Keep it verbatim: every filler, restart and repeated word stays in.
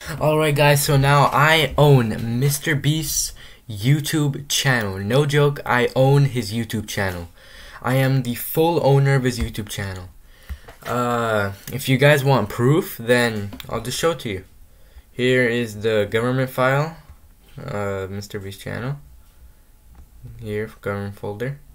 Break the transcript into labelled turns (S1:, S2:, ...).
S1: Alright guys, so now I own MrBeast's YouTube channel. No joke, I own his YouTube channel. I am the full owner of his YouTube channel. Uh, if you guys want proof, then I'll just show it to you. Here is the government file, uh, MrBeast channel. Here, government folder.